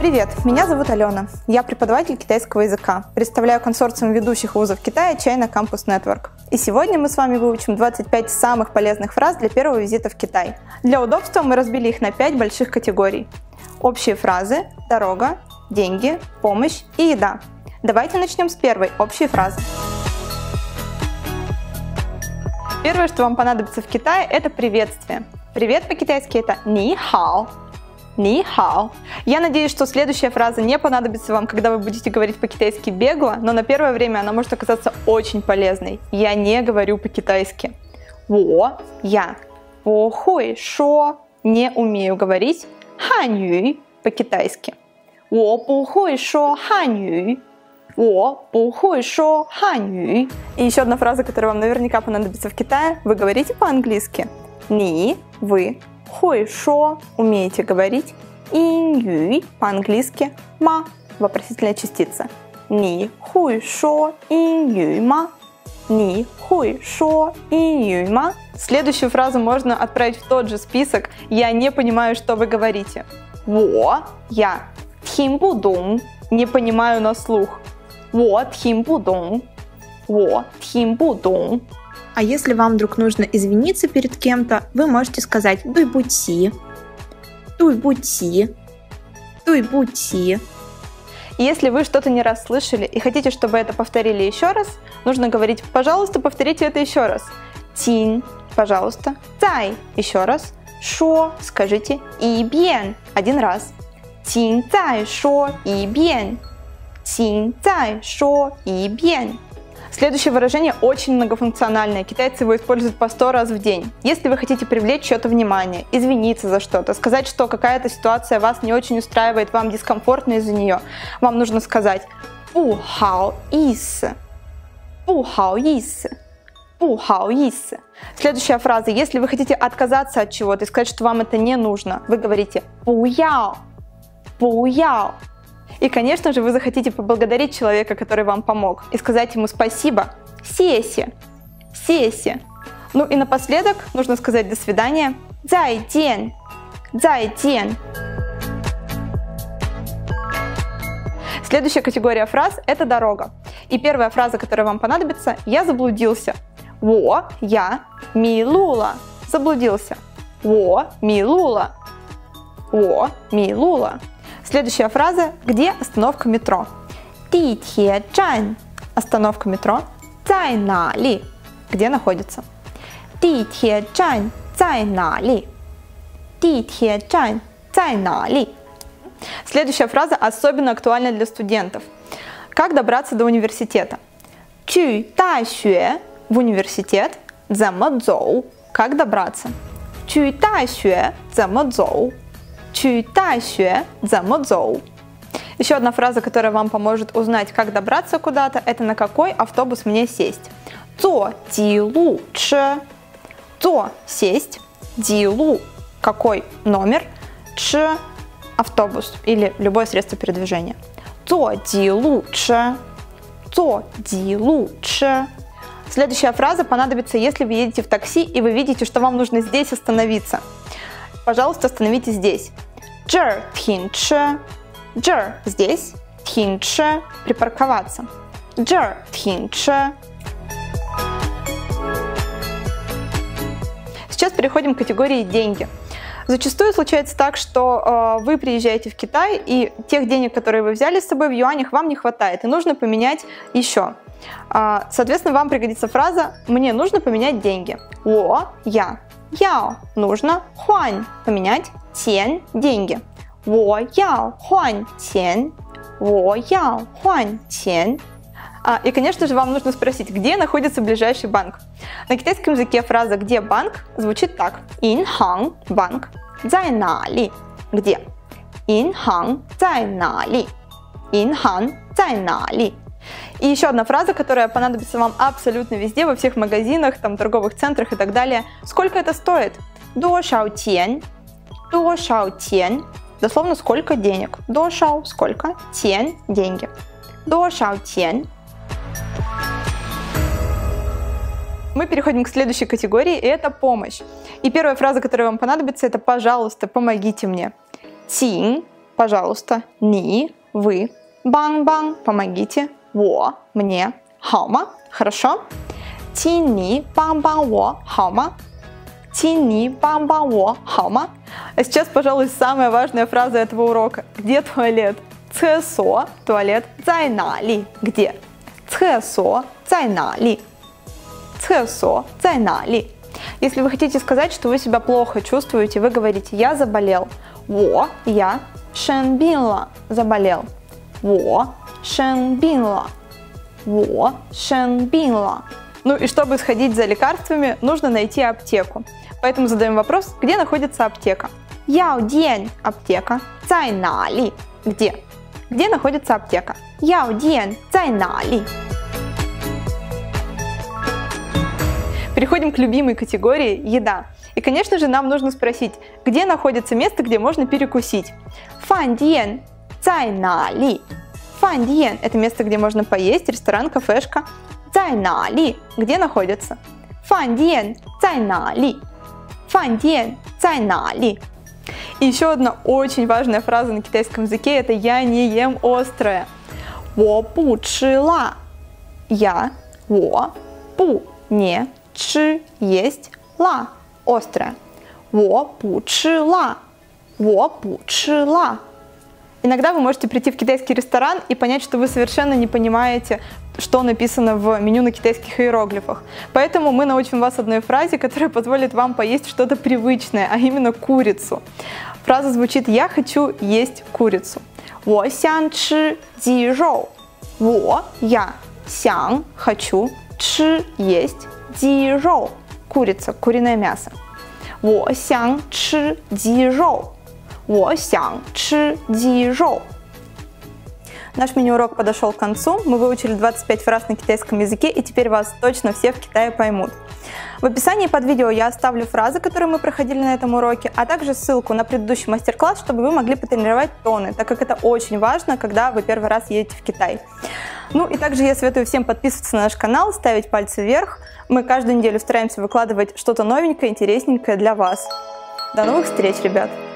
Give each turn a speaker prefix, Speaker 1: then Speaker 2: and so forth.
Speaker 1: Привет, меня зовут Алена. Я преподаватель китайского языка. Представляю консорциум ведущих вузов Китая China Campus Network. И сегодня мы с вами выучим 25 самых полезных фраз для первого визита в Китай. Для удобства мы разбили их на 5 больших категорий. Общие фразы, дорога, деньги, помощь и еда. Давайте начнем с первой, общей фразы. Первое, что вам понадобится в Китае, это приветствие. Привет по-китайски это «ни хао». «Ни хао». Я надеюсь, что следующая фраза не понадобится вам, когда вы будете говорить по-китайски бегло, но на первое время она может оказаться очень полезной. Я не говорю по-китайски. «Wo» – я. «Wo hui shuo» – не умею говорить. «Ханью» – по-китайски. «Wo bu hui shuo ханью». «Wo bu hui shuo ханью». И еще одна фраза, которая вам наверняка понадобится в Китае. Вы говорите по-английски. «Ни» – вы. «Хуй шо» – умеете говорить. «Инь-ю» – по-английски. «Ма» – вопросительная частица. «Ни хуй шо инь-ю ма». «Ни хуй шо инь-ю ма». Следующую фразу можно отправить в тот же список «Я не понимаю, что вы говорите». «Во» – я. «Тин бу дун» – не понимаю на слух. «Во тин бу дун». «Во тин бу дун». А если вам вдруг нужно извиниться перед кем-то, вы можете сказать «дуй бути», «дуй бути», «дуй бути». Если вы что-то не расслышали и хотите, чтобы это повторили еще раз, нужно говорить «пожалуйста, повторите это еще раз». «Тин» – пожалуйста, «цай» – еще раз, «шо» – скажите «и бен» – один раз. «Тин цай шо и бен», «тин цай шо и бен». Следующее выражение очень многофункциональное. Китайцы его используют по 100 раз в день. Если вы хотите привлечь чье-то внимание, извиниться за что-то, сказать, что какая-то ситуация вас не очень устраивает, вам дискомфортно из-за нее, вам нужно сказать «бу хао исы», «бу хао исы», «бу хао исы». Следующая фраза. Если вы хотите отказаться от чего-то и сказать, что вам это не нужно, вы говорите «бу яо», «бу яо». И, конечно же, вы захотите поблагодарить человека, который вам помог, и сказать ему спасибо. Сеси. Сеси. Ну и напоследок нужно сказать до свидания. Зайден. Зайден. Следующая категория фраз – это дорога. И первая фраза, которая вам понадобится – «я заблудился». «Во» – «я», «ми-лула» – «заблудился». «Во» – «ми-лула». «Во» – «ми-лула». Следующая фраза «где остановка метро?» «Ди tie站» – остановка метро. «Цай на ли» – где находится. «Ди tie站在哪里?» «Ди tie站在哪里?» Следующая фраза особенно актуальна для студентов. Как добраться до университета? «Чу да xue» – в университет. «Зэмо зоу» – как добраться. «Чу да xue зэмо зоу». «Чу да xue зэмо зоу». Еще одна фраза, которая вам поможет узнать, как добраться куда-то, это «на какой автобус мне сесть». «Зо ди лу чи». «Зо» – сесть, «ди лу» – какой номер, «чи» – автобус или любое средство передвижения. «Зо ди лу чи». «Зо ди лу чи». Следующая фраза понадобится, если вы едете в такси и вы видите, что вам нужно здесь остановиться. Пожалуйста, остановитесь здесь. «Джэр тин чи». «Джэр» – здесь, «тин чи» – припарковаться. «Джэр тин чи». Сейчас переходим к категории «деньги». Зачастую случается так, что вы приезжаете в Китай, и тех денег, которые вы взяли с собой в юанях, вам не хватает, и нужно поменять еще. Соответственно, вам пригодится фраза «мне нужно поменять деньги». «Во» – «я». «Яо» – нужно, «хуань» – поменять, «тен» – деньги. «Во яо хуань тен». «Во яо хуань тен». И, конечно же, вам нужно спросить, где находится ближайший банк. На китайском языке фраза «где банк» звучит так. «Инханг» – банк. «Зай на ли» – где. «Инханг зай на ли». «Инханг зай на ли». И еще одна фраза, которая понадобится вам абсолютно везде, во всех магазинах, там, торговых центрах и так далее. Сколько это стоит? «Ду шао тен». «Ду шао тен». Дословно «сколько денег». «Ду шао» – «сколько», «тен» – «деньги». «Ду шао тен». Мы переходим к следующей категории, и это помощь. И первая фраза, которая вам понадобится, это «пожалуйста, помогите мне». «Тинь» пожалуйста, ни, вы, бан-бан, помогите, во, мне, хаома, хорошо? Тин ни бан-бан во, хаома. Тин ни бан-бан во, хаома. А сейчас, пожалуй, самая важная фраза этого урока. Где туалет? Цэсо, туалет, зай нали, где? Цэсо, зай нали. Цэсо, зай нали. Если вы хотите сказать, что вы себя плохо чувствуете, вы говорите «я заболел». Во, я, шэнбинла, заболел. Во, шэнбинла. Во, шэнбинла. Ну и чтобы сходить за лекарствами, нужно найти аптеку. Поэтому задаем вопрос, где находится аптека? Яо диан, аптека, зай нали, где? Где находится аптека? Яо диан, зай нали. Переходим к любимой категории – еда. И, конечно же, нам нужно спросить, где находится место, где можно перекусить. Фан диан, зай нали. Фан диан – это место, где можно поесть, ресторан, кафешка. Зай нали, где находится? Фан диан, зай нали. Фан диан, зай нали. И еще одна очень важная фраза на китайском языке – это «я не ем острое». Wo bu chi la. Я, wo, бу, не, чи, есть, ла, острое. Wo bu chi la. Wo bu chi la. Иногда вы можете прийти в китайский ресторан и понять, что вы совершенно не понимаете, что написано в меню на китайских иероглифах. Поэтому мы научим вас одной фразе, которая позволит вам поесть что-то привычное, а именно курицу. Фраза звучит «я хочу есть курицу». 我想吃鸡肉. 我, я, 想, хочу, 吃, есть, 鸡肉, курица, куриное мясо. 我想吃鸡肉. 我想吃鸡肉. Наш мини-урок подошел к концу. Мы выучили 25 фраз на китайском языке, и теперь вас точно все в Китае поймут. В описании под видео я оставлю фразы, которые мы проходили на этом уроке, а также ссылку на предыдущий мастер-класс, чтобы вы могли потренировать тоны, так как это очень важно, когда вы первый раз едете в Китай. Ну и также я советую всем подписываться на наш канал, ставить пальцы вверх. Мы каждую неделю стараемся выкладывать что-то новенькое, интересненькое для вас. До новых встреч, ребят!